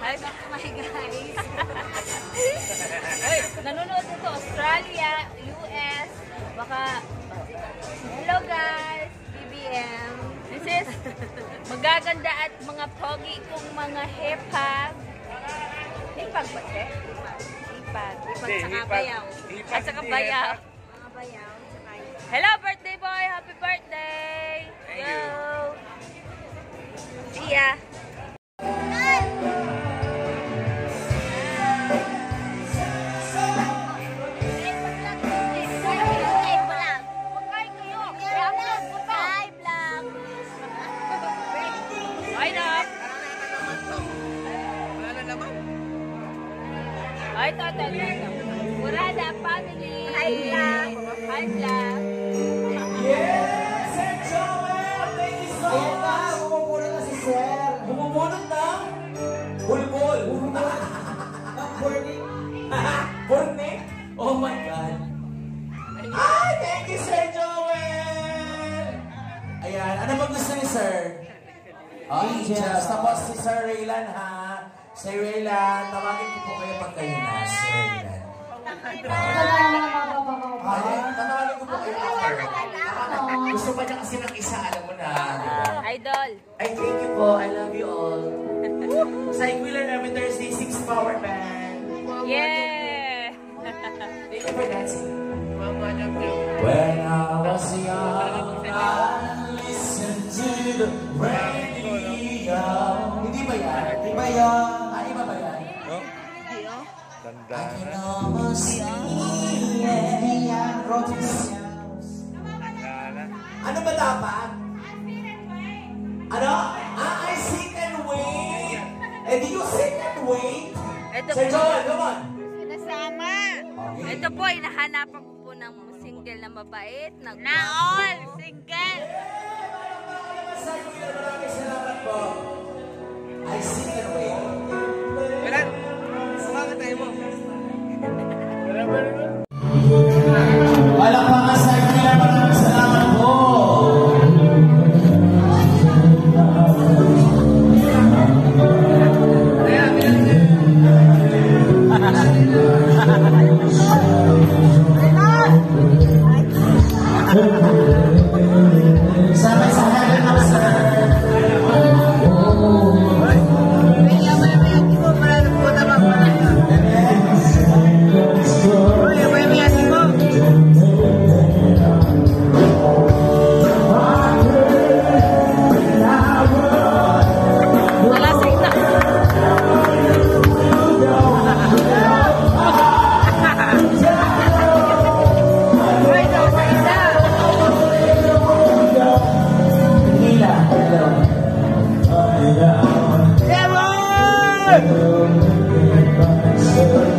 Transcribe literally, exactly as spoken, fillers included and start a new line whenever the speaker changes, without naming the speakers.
Ay, my guys. Ay, nanonood dito Australia, U S, baka hello guys, B B M. This is magaganda at mga pogi kong mga hipag. Hipag ba siya? Hipag. Hipag saka bayaw. At saka bayaw. Mga bayaw. Hello birthday boy! Happy birthday!
Thank
Yo!
you.
See ya! Ay, ito, ito, ito. Murada, family. Hi, vlog. Hi, vlog.
Yes! Sir Joel! Thank you so much! Bumumunod na si Sir. Bumumunod na? Bulbul. Ang burning? Burning? Oh my God. Ay, thank you, Sir Joel! Ayan, ano ba gusto ni Sir? Oh, Angels. Tapos si Sir Raylan, ha? Sir Raylan, tawagin ko po kayo pag kayo na, Sir Raylan. Ay, tatawagin ko po kayo after. Gusto pa niya kasi ng isa, alam mo na, di ba?
Idol.
Ay, thank you po. I love you all. Sa Equilan every Thursday, six power band.
Yeah!
Thank you for dancing. When I was young, I listened to the radio. Hindi ba yan? Hindi ba yan? Ay, iba ba yan?
Hindi, oh.
I can almost see it. Ano ba dapat? Ano? Ah, I sit and wait. Eh, do you sit and wait?
Ito
Sir
po.
Joel, come on.
Sinasama.
Okay.
Ito po, hinahanapan ko po ng single na mabait. Na all single.
Sa Equilan, maraming salamat po. I sit and wait.
Kailan? Sumagat tayo mo.
Wala pa nga sa Equilan, maraming salamat po. Sampai sa heaven of sir. Hello!